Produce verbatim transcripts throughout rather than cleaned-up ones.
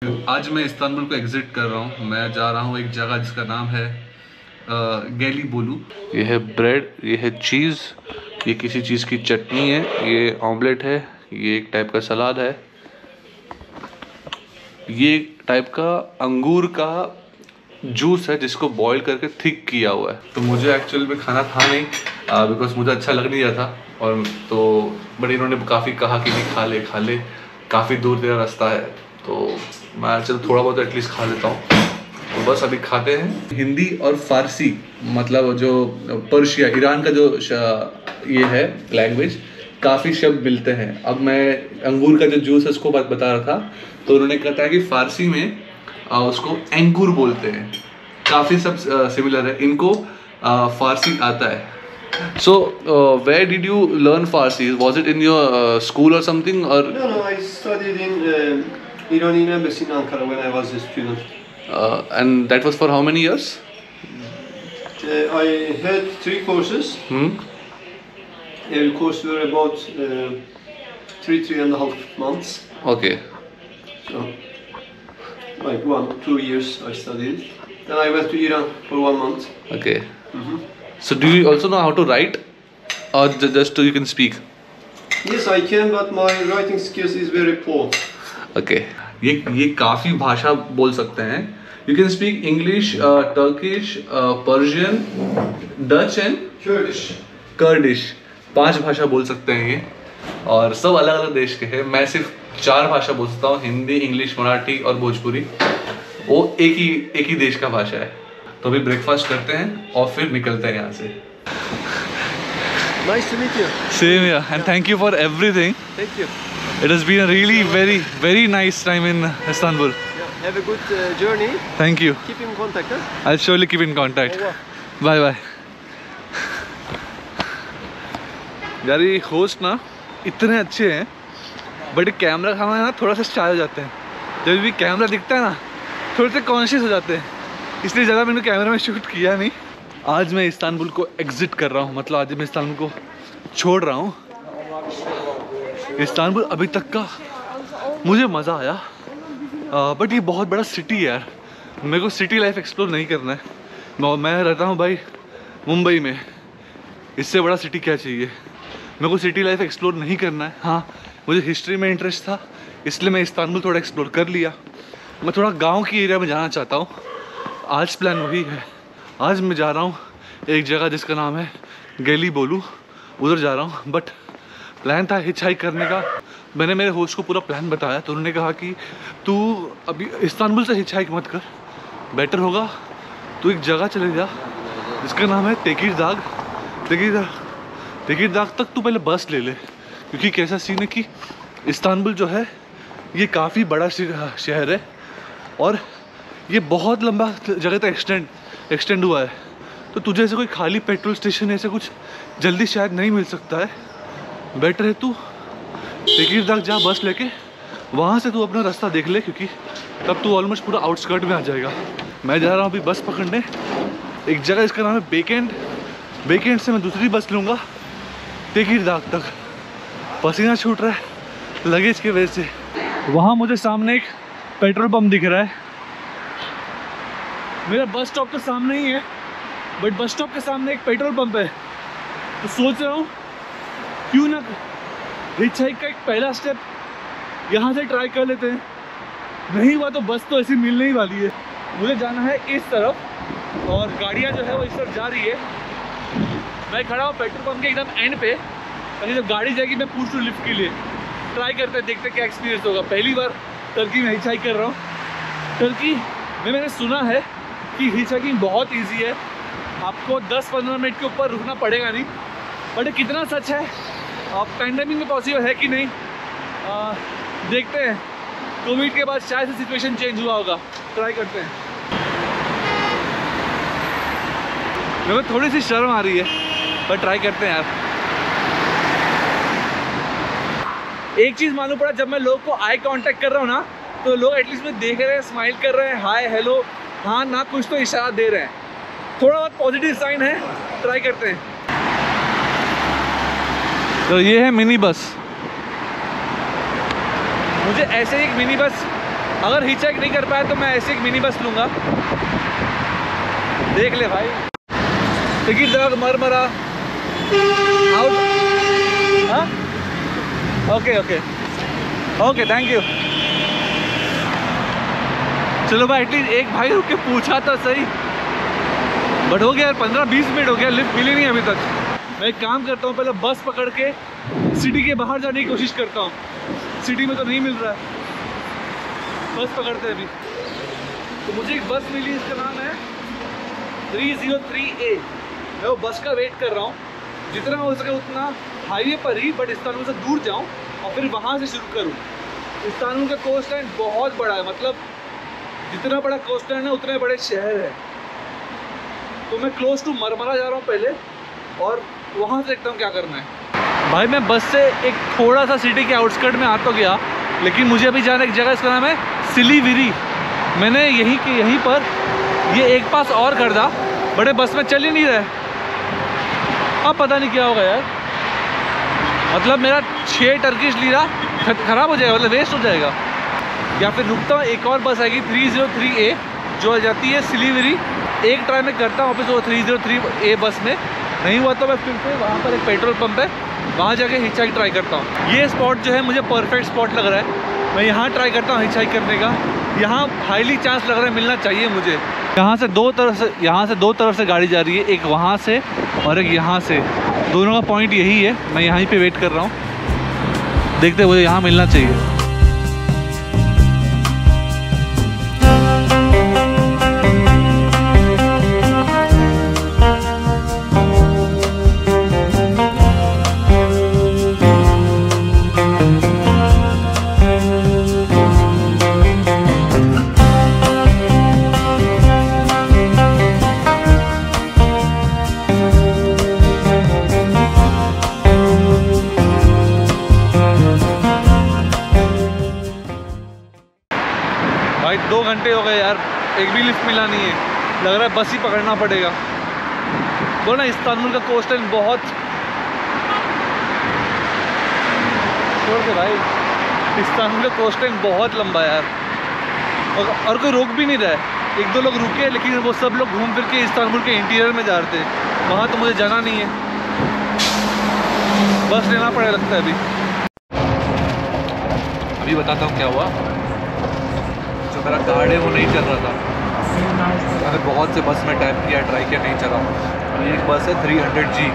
आज मैं इस्तांबुल को एग्जिट कर रहा हूँ। मैं जा रहा हूँ एक जगह जिसका नाम है गेलीबोलू। ये है ब्रेड, ये है चीज़, ये किसी चीज़ की चटनी है, ये ऑमलेट है, ये एक टाइप का सलाद है, ये एक टाइप का अंगूर का जूस है जिसको बॉईल करके थिक किया हुआ है। तो मुझे एक्चुअल में खाना था नहीं बिकॉज मुझे अच्छा लग नहीं रहा था, और तो बट इन्होंने काफ़ी कहा कि नहीं खा ले खा ले, काफ़ी दूर तेरा रास्ता है, तो मैं चलो थोड़ा बहुत एटलीस्ट खा लेता हूँ। तो बस अभी खाते हैं। हिंदी और फारसी मतलब जो पर्शिया ईरान का जो ये है लैंग्वेज, काफ़ी शब्द मिलते हैं। अब मैं अंगूर का जो जूस है उसको बात बता रहा था, तो उन्होंने कहा था कि फारसी में आ, उसको एंगूर बोलते हैं। काफ़ी सब सिमिलर है, इनको आ, फारसी आता है। So, uh, where did you learn Farsi? Was it in your uh, school or something? Or no, no, I studied in uh, Iranian embassy in Ankara when I was a student. Uh, and that was for how many years? Uh, I had three courses. Hmm? Every course were about uh, three, three and a half months. Okay. So, like one, two years I studied. Then I went to Iran for one month. Okay. Mm-hmm. So do you also know how to write, or just you can speak? Yes, I can, but my writing skills is very poor. Okay. ये ये काफ़ी भाषा बोल सकते हैं। You can speak English, uh, Turkish, uh, Persian, Dutch and Kurdish. Kurdish. पांच भाषा बोल सकते हैं ये, और सब अलग अलग देश के हैं। मैं सिर्फ चार भाषा बोल सकता हूँ, हिंदी, इंग्लिश, मराठी और भोजपुरी। वो एक ही एक ही देश का भाषा है। तो अभी ब्रेकफास्ट करते हैं और फिर निकलते हैं यहाँ से। Nice to meet you. Same here, and thank you for everything. Thank you. It has been a really very very nice time in Istanbul. Yeah, have a good uh, journey. Thank you. Keep in contact, huh? I'll surely keep in contact. Bye bye. यार ये host ना इतने अच्छे हैं, but camera खाना ना थोड़ा सा शाय हो जाते हैं। जब भी कैमरा दिखता है ना थोड़े से कॉन्शियस हो जाते हैं, इसलिए ज़्यादा मैंने कैमरा में शूट किया नहीं। आज मैं इस्तांबुल को एग्जिट कर रहा हूँ, मतलब आज मैं इस्तांबुल को छोड़ रहा हूँ। इस्तांबुल अभी तक का मुझे मज़ा आया, बट ये बहुत बड़ा सिटी है यार। मेरे को सिटी लाइफ एक्सप्लोर नहीं करना है। मैं रहता हूँ भाई मुंबई में, इससे बड़ा सिटी क्या चाहिए। मेरे को सिटी लाइफ एक्सप्लोर नहीं करना है। हाँ, मुझे हिस्ट्री में इंटरेस्ट था, इसलिए मैं इस्तांबुल थोड़ा एक्सप्लोर कर लिया। मैं थोड़ा गांव की एरिया में जाना चाहता हूँ। आज प्लान वही है। आज मैं जा रहा हूँ एक जगह जिसका नाम है गेलीबोलू, उधर जा रहा हूँ। बट प्लान था हिच हाइक करने का। मैंने मेरे होस्ट को पूरा प्लान बताया, तो उन्होंने कहा कि तू अभी इस्तांबुल से हिच हाइक मत कर, बेटर होगा तू एक जगह चले जा जिसका नाम है तेकिरदाग। तेकिरदाग तेकिरदाग तक तू पहले बस ले ले, क्योंकि कैसा सीन है कि इस्तांबुल जो है ये काफ़ी बड़ा शहर है और ये बहुत लंबा जगह तक एक्सटेंड एक्सटेंड हुआ है। तो तुझे ऐसे कोई खाली पेट्रोल स्टेशन ऐसे कुछ जल्दी शायद नहीं मिल सकता है। बेटर है तू तेकिरदाग जा बस लेके, वहाँ से तू अपना रास्ता देख ले, क्योंकि तब तू ऑलमोस्ट पूरा आउटस्कर्ट में आ जाएगा। मैं जा रहा हूँ अभी बस पकड़ने एक जगह, इसका नाम है बेकेंड। बेकेंड से मैं दूसरी बस लूँगा तेकिरदाग तक। पसीना छूट रहा है लगेज की वजह से। वहाँ मुझे सामने एक पेट्रोल पंप दिख रहा है। मेरा बस स्टॉप तो सामने ही है, बट बस स्टॉप के सामने एक पेट्रोल पंप है। तो सोच रहा हूँ क्यों ना हिच हाइक का एक पहला स्टेप यहाँ से ट्राई कर लेते हैं। नहीं हुआ तो बस तो ऐसी मिलने ही वाली है। मुझे जाना है इस तरफ और गाड़ियाँ जो है वो इस तरफ जा रही है। मैं खड़ा हूँ पेट्रोल पंप के एकदम एंड पे, और जब गाड़ी जाएगी मैं पूछ लूँ लिफ्ट के लिए। ट्राई करते हैं, देखते क्या एक्सपीरियंस होगा। पहली बार टर्की में हिच हाइक कर रहा हूँ। टर्की में मैंने सुना है कि हिच हाइकिंग बहुत ईजी है, आपको दस पंद्रह मिनट के ऊपर रुकना पड़ेगा नहीं। बट कितना सच है, आप पैंडेमिक में पॉसिबल है कि नहीं आ, देखते हैं। कोविड के बाद शायद से सिचुएशन चेंज हुआ होगा, ट्राई करते हैं। मेरे को थोड़ी सी शर्म आ रही है, पर ट्राई करते हैं यार। एक चीज़ मालूम पड़ा, जब मैं लोग को आई कांटेक्ट कर रहा हूँ ना, तो लोग एटलीस्ट मुझे देख रहे हैं, स्माइल कर रहे हैं, हाय हेलो हाँ ना कुछ तो इशारा दे रहे हैं। थोड़ा बहुत पॉजिटिव साइन है, ट्राई करते हैं। तो ये है मिनी बस। मुझे ऐसे एक मिनी बस अगर हिचहाइक नहीं कर पाया तो मैं ऐसे एक मिनी बस लूँगा। देख ले भाई, टिकट दाग मरमरा आउट। हाँ okay okay okay thank you. चलो भाई एटलीस्ट एक भाई रुक के पूछा तो सही, बट हो गया यार, पंद्रह बीस मिनट हो गया, लिफ्ट मिली नहीं अभी तक। मैं एक काम करता हूँ, पहले बस पकड़ के सिटी के बाहर जाने की कोशिश करता हूँ। सिटी में तो नहीं मिल रहा है, बस पकड़ते हैं अभी। तो मुझे एक बस मिली, इसका नाम है थ्री ज़ीरो थ्री ए। मैं वो बस का वेट कर रहा हूँ, जितना हो सके उतना हाईवे पर ही, बट इस्तानबुल से दूर जाऊँ और फिर वहाँ से शुरू करूँ। इस्तानबुल का कोस्ट लाइन बहुत बड़ा है, मतलब जितना बड़ा कोस्ट लाइन है उतने बड़े शहर है। तो मैं क्लोज टू मरमरा जा रहा हूँ पहले, और वहाँ से देखता हूँ क्या करना है। भाई मैं बस से एक थोड़ा सा सिटी के आउटस्कर्ट में आ तो गया, लेकिन मुझे अभी जाना एक जगह, इसका नाम है सिलीगुड़ी। मैंने यहीं के यहीं पर ये एक पास और कर दा, बड़े बस में चल ही नहीं रहे। अब पता नहीं क्या होगा यार, मतलब मेरा छः टर्किश लीरा ख़राब हो जाएगा, मतलब वेस्ट हो जाएगा। या फिर रुकता हूँ, एक और बस आएगी थ्री ज़ीरो थ्री ए जो जाती है सिलीगुड़ी। एक ट्राई में करता हूँ वापस वो थ्री ज़ीरो थ्री ए बस में, नहीं हुआ तो मैं फिर से वहाँ पर एक पेट्रोल पंप है, वहाँ जाके हिचहाइक ट्राई करता हूँ। ये स्पॉट जो है मुझे परफेक्ट स्पॉट लग रहा है, मैं यहाँ ट्राई करता हूँ हिचहाइक करने का। यहाँ हाईली चांस लग रहा है मिलना चाहिए मुझे। यहाँ से दो तरफ से यहाँ से दो तरफ से गाड़ी जा रही है, एक वहाँ से और एक यहाँ से, दोनों का पॉइंट यही है। मैं यहीं पे वेट कर रहा हूँ, देखते मुझे यहाँ मिलना चाहिए। भाई दो घंटे हो गए यार, एक भी लिफ्ट मिला नहीं है, लग रहा है बस ही पकड़ना पड़ेगा। बोला ना इस्तानबुल का कोस्ट लाइन बहुत छोड़ के भाई, इस्तानबुल का कोस्ट लाइन बहुत लंबा है यार, और, और कोई रोक भी नहीं रहा है। एक दो लोग रुके, लेकिन वो सब लोग घूम फिर के इस्तानबुल के इंटीरियर में जा रहे थे, वहाँ तो मुझे जाना नहीं है, बस लेना पड़ेगा लगता है अभी। अभी बताता हूँ क्या हुआ। जो मेरा कार्ड है वो नहीं चल रहा था, मैंने बहुत से बस में टाइप किया, ट्राई किया, नहीं चला। एक बस है थ्री हंड्रेड जी,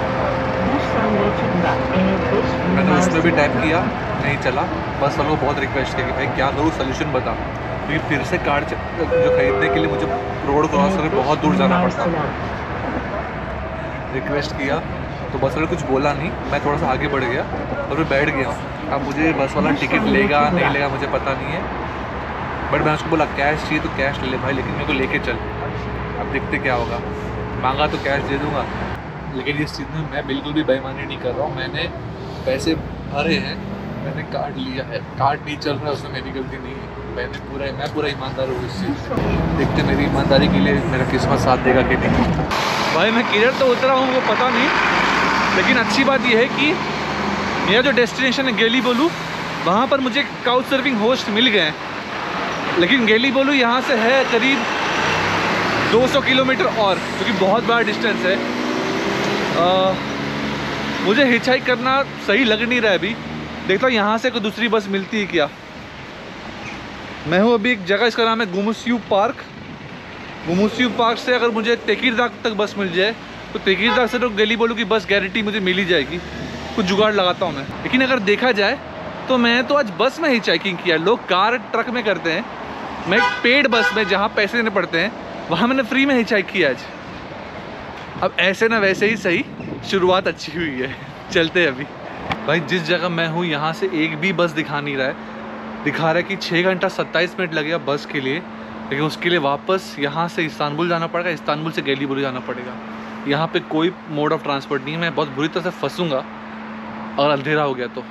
मैंने उसमें भी टाइप किया, नहीं चला। बस वालों को बहुत रिक्वेस्ट किया कि भाई क्या करूँ, सोल्यूशन बता, क्योंकि फिर से कार्ड जो खरीदने के लिए मुझे रोड क्रॉस करके बहुत दूर जाना पड़ता। रिक्वेस्ट किया तो बस वाले कुछ बोला नहीं, मैं थोड़ा सा आगे बढ़ गया और मैं बैठ गया। अब मुझे बस वाला टिकट लेगा नहीं लेगा मुझे पता नहीं है, बट मैं उसको बोला कैश चाहिए तो कैश ले ले भाई, लेकिन मेरे को लेके चल, अब देखते क्या होगा। मांगा तो कैश दे दूँगा, लेकिन इस चीज़ में मैं बिल्कुल भी बेईमानी नहीं कर रहा हूँ। मैंने पैसे भरे हैं, मैंने कार्ड लिया है, कार्ड नहीं चल रहा है, उसमें मेरी गलती नहीं है। मैंने पूरा मैं पूरा ईमानदार हूँ इस चीज़ से। देखते मेरी ईमानदारी के लिए मेरा किस्मत साथ देगा कि नहीं। भाई मैं किधर तो उतरा हूँ वो पता नहीं, लेकिन अच्छी बात यह है कि मेरा जो डेस्टिनेशन है गेलीबोलू, वहाँ पर मुझे काउच सर्फिंग होस्ट मिल गए हैं। लेकिन गेलीबोलू यहाँ से है करीब दो सौ किलोमीटर और, जो कि बहुत बड़ा डिस्टेंस है। आ, मुझे हिचहाइक करना सही लग नहीं रहा है अभी। देखता हूँ यहाँ से कोई दूसरी बस मिलती है क्या। मैं हूँ अभी एक जगह, इसका नाम है गुमुस्यू पार्क। गुमुस्यू पार्क से अगर मुझे तेकीरदाग तक बस मिल जाए तो तेकीरदाग से तो गेलीबोलू की बस गारंटी मुझे मिल ही जाएगी। कुछ जुगाड़ लगाता हूँ मैं। लेकिन अगर देखा जाए तो मैं तो आज बस में हिचहाइकिंग किया। लोग कार ट्रक में करते हैं, मैं एक पेड बस में जहाँ पैसे देने पड़ते हैं वहाँ मैंने फ्री में हिचहाइक किया आज। अब ऐसे ना वैसे ही सही, शुरुआत अच्छी हुई है। चलते हैं अभी। भाई जिस जगह मैं हूँ यहाँ से एक भी बस दिखा नहीं रहा है। दिखा रहा है कि छः घंटा सत्ताईस मिनट लगेगा बस के लिए, लेकिन उसके लिए वापस यहाँ से इस्तानबुल जाना पड़ेगा, इस्तानबुल से गेलीबोलू जाना पड़ेगा। यहाँ पे कोई मोड ऑफ ट्रांसपोर्ट नहीं है। मैं बहुत बुरी तरह से फंसूँगा और अंधेरा हो गया तो।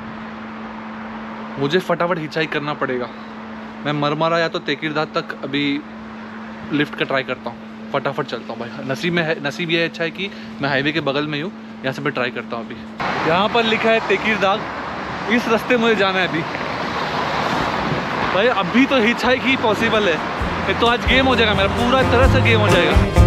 मुझे फटाफट हिचहाइक करना पड़ेगा। मैं मरमरा या तो तेकीरदाग तक अभी लिफ्ट का ट्राई करता हूँ। फटाफट चलता हूँ भाई। नसीब में है, नसीब ये अच्छा है कि मैं हाईवे के बगल में हूँ, यहाँ से मैं ट्राई करता हूँ अभी। यहाँ पर लिखा है तेकीरदाग, इस रास्ते मुझे जाना है अभी। भाई अभी तो हिचहाइक ही पॉसिबल है, ये तो आज गेम हो जाएगा मेरा, पूरा तरह से गेम हो जाएगा।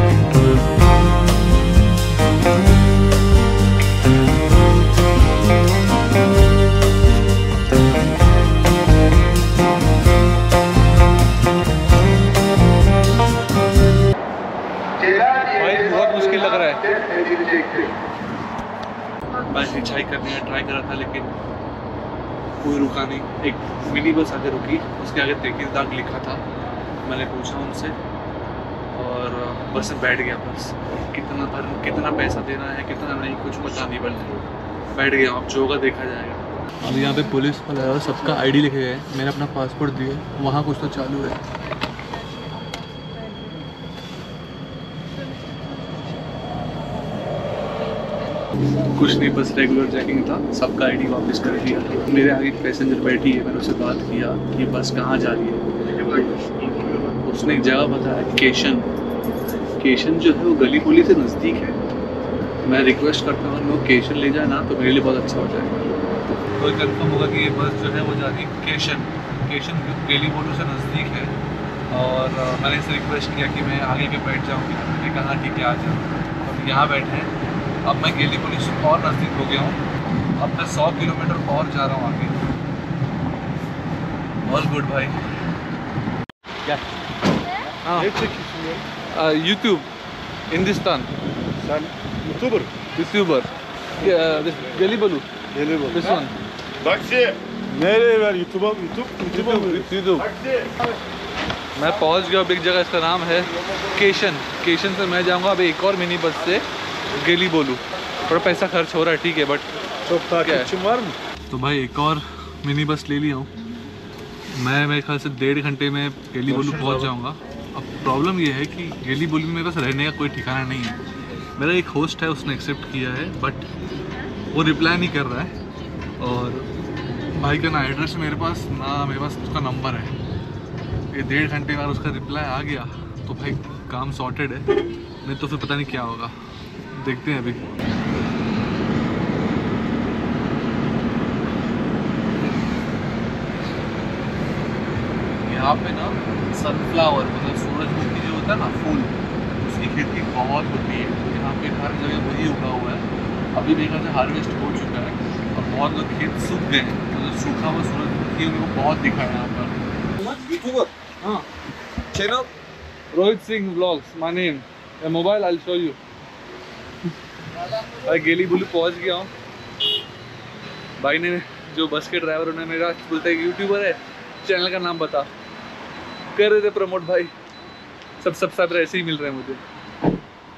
भाई बहुत मुश्किल लग रहा है। मैं हिचहाइक करने का ट्राई कर रहा था लेकिन कोई रुका नहीं। एक मिनी बस आगे रुकी, उसके आगे तेकीरदाग लिखा था। मैंने पूछा उनसे और बस में बैठ गया। बस कितना भर कितना पैसा देना है कितना नहीं कुछ पता नहीं, बस बैठ गया। अब जो होगा देखा जाएगा। अब यहाँ पे पुलिस वाला है और सबका आईडी लिखे गए। मैंने अपना पासपोर्ट दिया, वहाँ कुछ तो चालू है। कुछ नहीं, बस रेगुलर चेकिंग था। सबका आईडी वापस कर दिया। मेरे आगे एक पैसेंजर बैठी है, मैंने उससे बात किया कि बस कहाँ जा रही है। उसने एक जगह बताया, केशन। केशन जो है वो गली पुली से नज़दीक है। मैं रिक्वेस्ट करता हूँ लोग केशन ले जाए ना तो मेरे लिए बहुत अच्छा हो जाएगा। तो कंफर्म होगा कि ये बस जो है वो जा रही है केशन। केशन गली पुली से नज़दीक है और मैंने इससे रिक्वेस्ट किया कि मैं आगे के बैठ जाऊँगी। मैंने कहा ठीक है आ जाओ। अब यहाँ बैठे हैं। अब मैं गेली पुलिस और नज़दीक हो गया हूँ। अब मैं सौ किलोमीटर और जा रहा हूँ आगे। ऑल गुड भाई। क्या हाँ यूट्यूब हिंदुस्तान यूट्यूबर यूट्यूबर गेली बोलू this one Taksi. Nereye ver? YouTube'a YouTube YouTube'a mı? YouTube. मैं पहुंच गया अब एक जगह, इसका नाम है केशन। केशन से मैं जाऊंगा अब एक और मिनी बस से गेली बोलू। थोड़ा पैसा खर्च हो रहा है ठीक है, but Çok takipçim var mı? तो भाई एक और मिनी बस ले लिया हूँ मैं। मेरे ख्याल से डेढ़ घंटे में गेली बोलू पहुँच जाऊँगा। अब प्रॉब्लम ये है कि गेली बोलू में मेरे पास रहने का कोई ठिकाना नहीं है। मेरा एक होस्ट है, उसने एक्सेप्ट किया है बट वो रिप्लाई नहीं कर रहा है। और भाई का ना एड्रेस मेरे पास ना मेरे पास उसका नंबर है। ये डेढ़ घंटे बाद उसका रिप्लाई आ गया तो भाई काम सॉर्टेड है, नहीं तो फिर पता नहीं क्या होगा। देखते हैं अभी। यहाँ पे ना सनफ्लावर मतलब सूरजमुखी जो होता है ना फूल, उसकी खेती बहुत होती है। यहाँ पे हर जगह वही उगा हुआ है। अभी मेरे ख्याल से हार्वेस्ट हो चुका है और बहुत लोग खेत सूख गए हैं। मतलब सूखा हुआ सूरजमुखी उनको बहुत दिखा है यहाँ पर। YouTuber. हाँ Channel. Rohit Singh vlogs my name. Mobile I will show you. भाई गेली बोलू पहुँच गया हूँ। भाई ने जो बस के ड्राइवर उन्होंने मेरा बोलता है कि यूट्यूबर है, चैनल का नाम बता। कर रहे थे प्रमोट भाई। सब सब्सक्राइबर ऐसे ही मिल रहे हैं मुझे।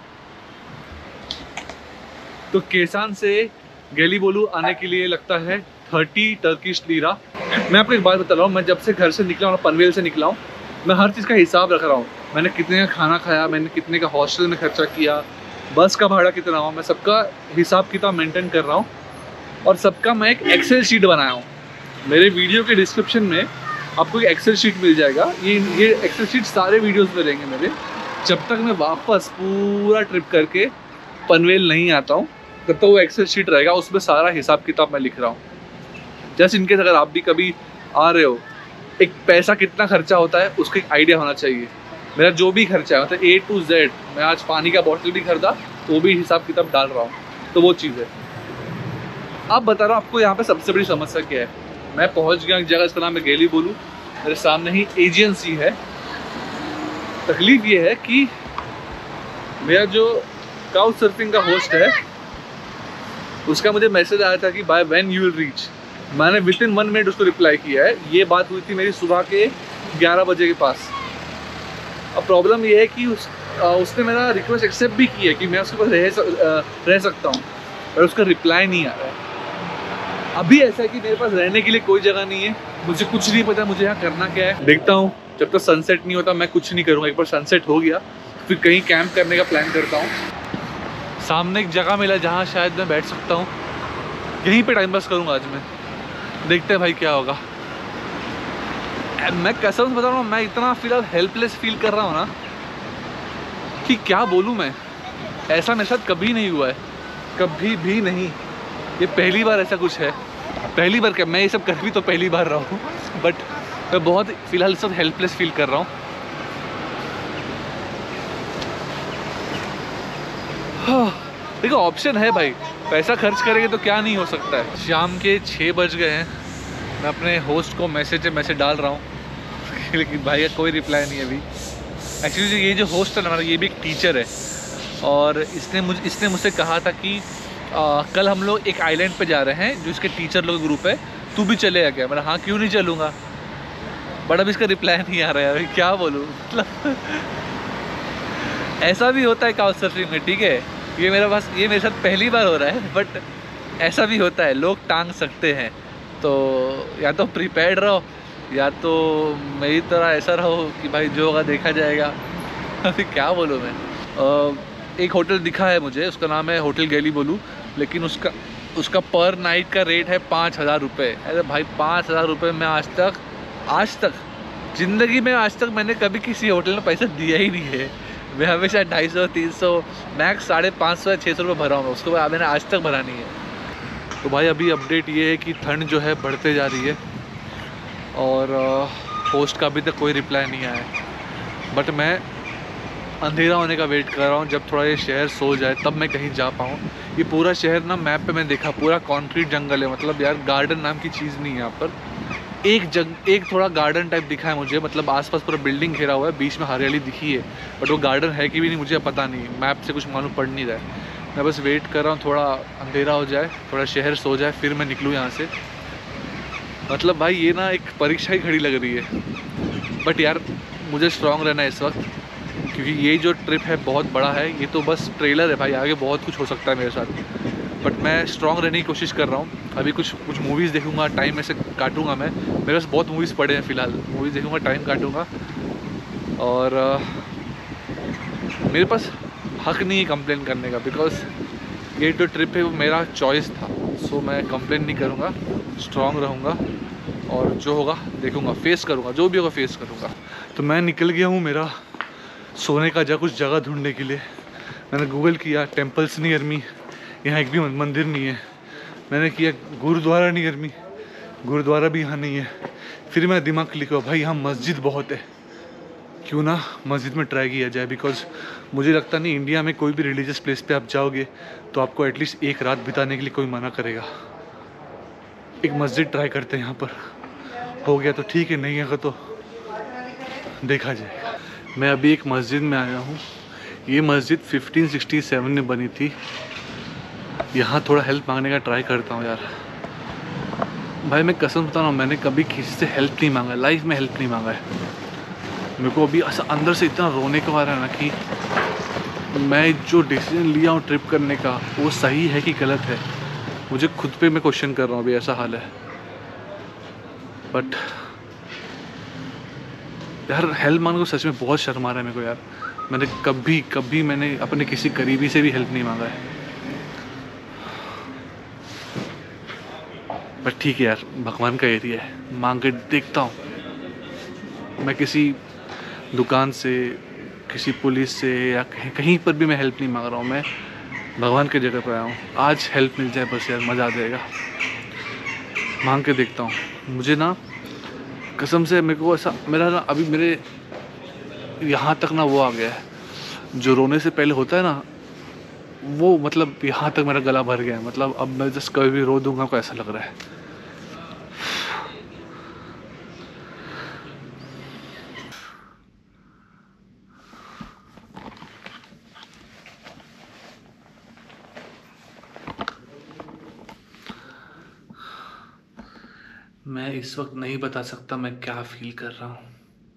तो केसान से गेली बोलू आने के लिए लगता है थर्टी टर्किश लीरा। मैं आपको एक बात बता रहा हूँ, मैं जब से घर से निकला हूँ, पनवेल से निकला हूँ, मैं हर चीज़ का हिसाब रख रहा हूँ। मैंने कितने का खाना खाया, मैंने कितने का हॉस्टल में खर्चा किया, बस का भाड़ा कितना हुआ, मैं सबका हिसाब किताब मेंटेन कर रहा हूँ। और सबका मैं एक एक्सेल शीट बनाया हूँ। मेरे वीडियो के डिस्क्रिप्शन में आपको एक एक्सेल शीट मिल जाएगा। ये ये एक्सेल शीट सारे वीडियोस में रहेंगे मेरे, जब तक मैं वापस पूरा ट्रिप करके पनवेल नहीं आता हूँ तब तक तो वो एक्सेल शीट रहेगा। उसमें सारा हिसाब किताब मैं लिख रहा हूँ। जस्ट इनकेस अगर आप भी कभी आ रहे हो, एक पैसा कितना खर्चा होता है उसका एक आइडिया होना चाहिए। मेरा जो भी खर्चा है मतलब ए टू जेड, मैं आज पानी का बॉटल भी खरीदा तो वो भी हिसाब किताब डाल रहा हूँ। तो वो चीज़ है। आप बता रहा हूँ आपको यहाँ पे सबसे बड़ी समस्या क्या है। मैं पहुँच गया एक जगह, इसका नाम मैं गेली बोलू। मेरे सामने ही एजेंसी है। तकलीफ ये है कि मेरा जो काउच सर्फिंग का होस्ट है उसका मुझे मैसेज आया था कि by when you will reach. मैंने विद इन वन मिनट उसको रिप्लाई किया है। ये बात हुई थी मेरी सुबह के ग्यारह बजे के पास। अब प्रॉब्लम ये है कि उस आ, उसने मेरा रिक्वेस्ट एक्सेप्ट भी किया कि मैं उसके पास रह सक, रह सकता हूँ, पर उसका रिप्लाई नहीं आ रहा है। अभी ऐसा है कि मेरे पास रहने के लिए कोई जगह नहीं है। मुझे कुछ नहीं पता मुझे यहाँ करना क्या है। देखता हूँ जब तक सनसेट नहीं होता मैं कुछ नहीं करूँगा। एक बार सनसेट हो गया फिर कहीं कैंप करने का प्लान करता हूँ। सामने एक जगह मिला जहाँ शायद मैं बैठ सकता हूँ, यहीं पे टाइम पास करूँगा आज मैं। देखते हैं भाई क्या होगा। मैं कसम बता रहा हूँ, मैं इतना फिलहाल हेल्पलेस फील कर रहा हूँ ना कि क्या बोलूँ मैं। ऐसा मेरे साथ कभी नहीं हुआ है, कभी भी नहीं। ये पहली बार ऐसा कुछ है। पहली बार क्या, मैं ये सब कर भी तो पहली बार रहा हूँ, बट मैं बहुत फ़िलहाल इस वक्त हेल्पलेस फील कर रहा हूँ। देखो ऑप्शन है भाई, पैसा खर्च करेंगे तो क्या नहीं हो सकता है। शाम के छः बज गए हैं, मैं अपने होस्ट को मैसेज मैसेज डाल रहा हूँ लेकिन भाई का कोई रिप्लाई नहीं है अभी। एक्चुअली ये जो होस्ट है ना हमारा, ये भी एक टीचर है और इसने मुझे इसने मुझसे कहा था कि आ, कल हम लोग एक आइलैंड पे जा रहे हैं जो इसके टीचर लोग ग्रुप है, तू भी चलेगा क्या? मैंने हाँ क्यों नहीं चलूँगा, बट अब इसका रिप्लाई नहीं आ रहा है, अभी क्या बोलूँ। मतलब ऐसा भी होता है काउच सर्फिंग में, ठीक है, ये मेरा पास ये मेरे साथ पहली बार हो रहा है, बट ऐसा भी होता है, लोग टांग सकते हैं। तो या तो प्रिपेयर्ड रहो या तो मेरी तरह ऐसा रहो कि भाई जो होगा देखा जाएगा। अभी क्या बोलूँ मैं। आ, एक होटल दिखा है मुझे, उसका नाम है होटल गैली बोलू, लेकिन उसका उसका पर नाइट का रेट है पाँच हज़ार रुपये। अरे भाई पाँच हज़ार रुपये में आज तक आज तक ज़िंदगी में आज तक मैंने कभी किसी होटल में पैसा दिया ही नहीं है। मैं हमेशा ढाई सौ तीन सौ मैक्स साढ़े पाँच सौ या छः सौ रुपये भरा हूँ, उसके बाद मैंने आज तक भरा नहीं है। तो भाई अभी अपडेट ये है कि ठंड जो है बढ़ते जा रही है और होस्ट का अभी तक कोई रिप्लाई नहीं आया है। बट मैं अंधेरा होने का वेट कर रहा हूँ, जब थोड़ा ये शहर सो जाए तब मैं कहीं जा पाऊँ। ये पूरा शहर ना मैप पे मैं देखा पूरा कंक्रीट जंगल है, मतलब यार गार्डन नाम की चीज़ नहीं है यहाँ पर। एक जंग एक थोड़ा गार्डन टाइप दिखा है मुझे, मतलब आसपास पूरा बिल्डिंग घेरा हुआ है, बीच में हरियाली दिखी है, बट वो गार्डन है कि भी नहीं मुझे पता नहीं, मैप से कुछ मालूम पड़ नहीं रहा है। मैं बस वेट कर रहा हूँ थोड़ा अंधेरा हो जाए, थोड़ा शहर सो जाए, फिर मैं निकलूँ यहाँ से। मतलब भाई ये ना एक परीक्षा ही खड़ी लग रही है, बट यार मुझे स्ट्रांग रहना है इस वक्त, क्योंकि ये जो ट्रिप है बहुत बड़ा है। ये तो बस ट्रेलर है भाई, आगे बहुत कुछ हो सकता है मेरे साथ, बट मैं स्ट्रांग रहने की कोशिश कर रहा हूँ। अभी कुछ कुछ मूवीज़ देखूँगा, टाइम ऐसे काटूँगा मैं, मेरे पास बहुत मूवीज़ पड़े हैं फ़िलहाल, मूवीज़ देखूँगा, टाइम काटूँगा। और आ, मेरे पास हक नहीं है कंप्लेन करने का, बिकॉज ये जो ट्रिप है वो मेरा चॉइस था। सो मैं कंप्लेन नहीं करूँगा, स्ट्रांग रहूँगा और जो होगा देखूँगा, फेस करूँगा, जो भी होगा फेस करूँगा। तो मैं निकल गया हूँ मेरा सोने का जगह कुछ जगह ढूंढने के लिए। मैंने गूगल किया टेम्पल्स नियर मी, यहाँ एक भी मंदिर नहीं है। मैंने किया गुरुद्वारा नियर मी, गुरुद्वारा भी यहाँ नहीं है। फिर मेरा दिमाग क्लिक हुआ भाई यहाँ मस्जिद बहुत है, क्यों ना मस्जिद में ट्राई किया जाए। बिकॉज मुझे लगता नहीं इंडिया में कोई भी रिलीजियस प्लेस पे आप जाओगे तो आपको एटलीस्ट एक रात बिताने के लिए कोई मना करेगा। एक मस्जिद ट्राई करते हैं यहाँ पर, हो गया तो ठीक है, नहीं है तो देखा जाएगा। मैं अभी एक मस्जिद में आया हूँ, ये मस्जिद फिफ्टीन सिक्सटी सेवन में बनी थी। यहाँ थोड़ा हेल्प मांगने का ट्राई करता हूँ यार। भाई मैं कसम बता रहा हूँ, मैंने कभी किसी से हेल्प नहीं मांगा, लाइफ में हेल्प नहीं मांगा है। मेरे को अभी ऐसा अंदर से इतना रोने को आ रहा है ना कि मैं जो डिसीजन लिया हूँ ट्रिप करने का वो सही है कि गलत है, मुझे खुद पे मैं क्वेश्चन कर रहा हूँ अभी, ऐसा हाल है। बट यार हेल्प मांगने को सच में बहुत शर्म आ रहा है मेरे को यार। मैंने कभी कभी मैंने अपने किसी करीबी से भी हेल्प नहीं मांगा है। बट ठीक है यार, भगवान का एरिया है, मांग के देखता हूँ। मैं किसी दुकान से, किसी पुलिस से या कहीं कहीं पर भी मैं हेल्प नहीं मांग रहा हूँ, मैं भगवान के जगह पर आया हूँ। आज हेल्प मिल जाए बस यार, मज़ा आ जाएगा। मांग के देखता हूँ। मुझे ना कसम से मेरे को ऐसा, मेरा ना अभी मेरे यहाँ तक ना वो आ गया है जो रोने से पहले होता है ना, वो मतलब यहाँ तक मेरा गला भर गया है। मतलब अब मैं जस्ट कभी भी रो दूंगा को ऐसा लग रहा है। मैं इस वक्त नहीं बता सकता मैं क्या फील कर रहा हूँ।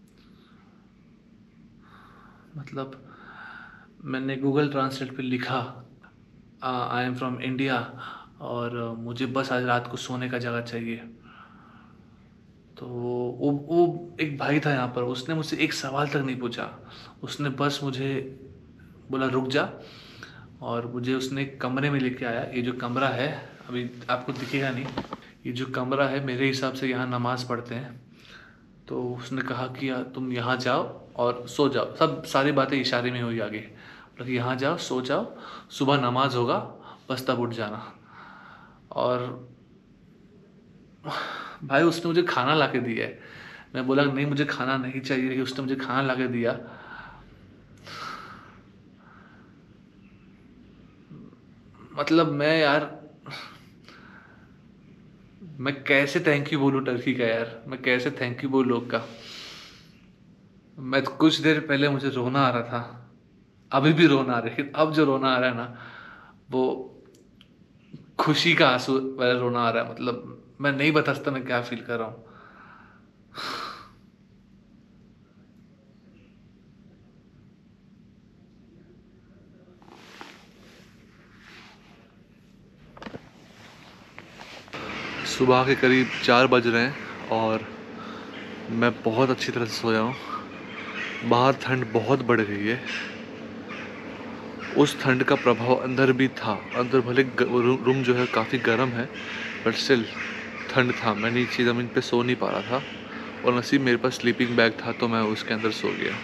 मतलब मैंने गूगल ट्रांसलेट पे लिखा आई एम फ्रॉम इंडिया और uh, मुझे बस आज रात को सोने का जगह चाहिए। तो वो वो एक भाई था यहाँ पर, उसने मुझसे एक सवाल तक नहीं पूछा, उसने बस मुझे बोला रुक जा, और मुझे उसने एक कमरे में लेके आया। ये जो कमरा है अभी आपको दिखेगा नहीं, ये जो कमरा है मेरे हिसाब से यहाँ नमाज पढ़ते हैं। तो उसने कहा कि तुम यहाँ जाओ और सो जाओ, सब सारी बातें इशारे में हुई आगे, मतलब यहाँ जाओ सो जाओ, सुबह नमाज होगा बस तब उठ जाना। और भाई उसने मुझे खाना ला के दिया है। मैं बोला नहीं मुझे खाना नहीं चाहिए, उसने मुझे खाना ला के दिया। मतलब मैं यार मैं कैसे थैंक यू बोलूँ टर्की का यार, मैं कैसे थैंक यू बोलूँ लोग का। मैं कुछ देर पहले मुझे रोना आ रहा था, अभी भी रोना आ रहा है, लेकिन अब जो रोना आ रहा है ना वो खुशी का आंसू वाला रोना आ रहा है। मतलब मैं नहीं बता सकता मैं क्या फील कर रहा हूँ। सुबह के करीब चार बज रहे हैं और मैं बहुत अच्छी तरह से सोया हूँ। बाहर ठंड बहुत बढ़ गई है, उस ठंड का प्रभाव अंदर भी था। अंदर भले रूम जो है काफ़ी गर्म है बट स्टिल ठंड था। मैं नीचे ज़मीन पे सो नहीं पा रहा था और नसीब मेरे पास स्लीपिंग बैग था तो मैं उसके अंदर सो गया।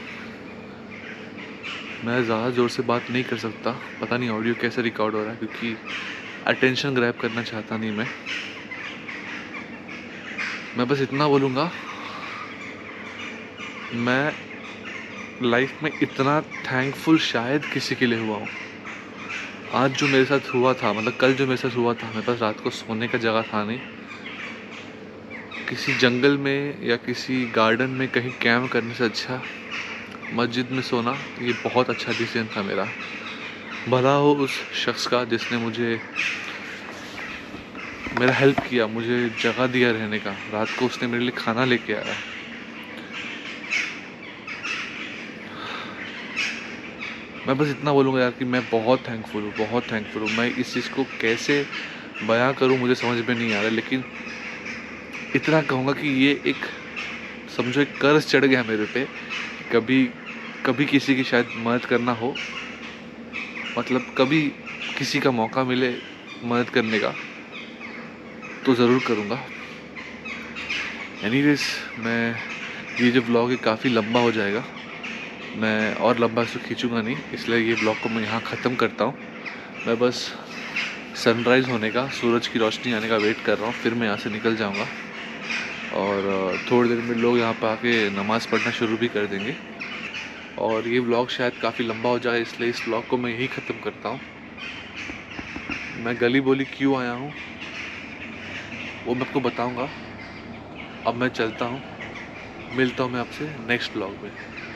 मैं ज़्यादा ज़ोर से बात नहीं कर सकता, पता नहीं ऑडियो कैसे रिकॉर्ड हो रहा है, क्योंकि अटेंशन ग्रैब करना चाहता नहीं मैं मैं बस इतना बोलूँगा, मैं लाइफ में इतना थैंकफुल शायद किसी के लिए हुआ हूँ। आज जो मेरे साथ हुआ था, मतलब कल जो मेरे साथ हुआ था, मेरे पास रात को सोने का जगह था नहीं। किसी जंगल में या किसी गार्डन में कहीं कैंप करने से अच्छा मस्जिद में सोना ये बहुत अच्छा डिसीजन था मेरा। भला हो उस शख्स का जिसने मुझे मेरा हेल्प किया, मुझे जगह दिया रहने का। रात को उसने मेरे लिए खाना लेके आया। मैं बस इतना बोलूँगा यार कि मैं बहुत थैंकफुल हूँ, बहुत थैंकफुल हूँ। मैं इस चीज़ को कैसे बयां करूँ मुझे समझ में नहीं आ रहा, लेकिन इतना कहूँगा कि ये एक समझो एक कर्ज चढ़ गया मेरे पे। कभी कभी किसी की शायद मदद करना हो, मतलब कभी किसी का मौका मिले मदद करने का तो ज़रूर करूँगा। एनीवेज, मैं ये जो व्लॉग है काफ़ी लंबा हो जाएगा, मैं और लंबा इसको खींचूंगा नहीं, इसलिए ये व्लॉग को मैं यहाँ ख़त्म करता हूँ। मैं बस सनराइज़ होने का, सूरज की रोशनी आने का वेट कर रहा हूँ, फिर मैं यहाँ से निकल जाऊँगा। और थोड़ी देर में लोग यहाँ पर आके नमाज़ पढ़ना शुरू भी कर देंगे और ये व्लॉग शायद काफ़ी लंबा हो जाए, इसलिए इस व्लॉग को मैं यही ख़त्म करता हूँ। मैं गली बोली क्यों आया हूँ वो मैं आपको बताऊँगा। अब मैं चलता हूँ, मिलता हूँ मैं आपसे नेक्स्ट व्लॉग में।